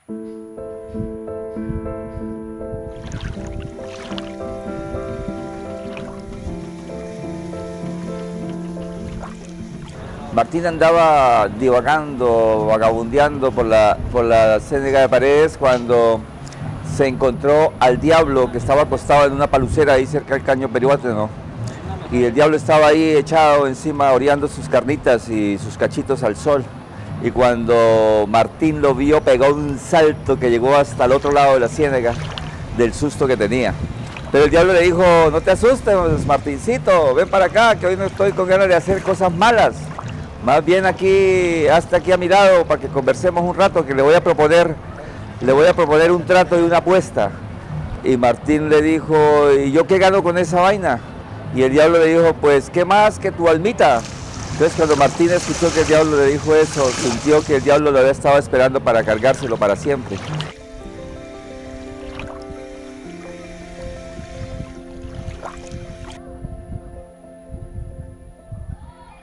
Martín andaba divagando, vagabundeando por la Ciénega de Paredes cuando se encontró al diablo que estaba acostado en una palucera ahí cerca del Caño Perihuáteno. Y el diablo estaba ahí echado encima, oreando sus carnitas y sus cachitos al sol. Y cuando Martín lo vio, pegó un salto que llegó hasta el otro lado de la ciénaga del susto que tenía. Pero el diablo le dijo: no te asustes, Martincito, ven para acá, que hoy no estoy con ganas de hacer cosas malas. Más bien aquí, hasta aquí a mi lado para que conversemos un rato, que le voy a proponer un trato y una apuesta. Y Martín le dijo: ¿y yo qué gano con esa vaina? Y el diablo le dijo: pues, ¿qué más que tu almita? Entonces cuando Martín escuchó que el diablo le dijo eso, sintió que el diablo lo había estado esperando para cargárselo para siempre.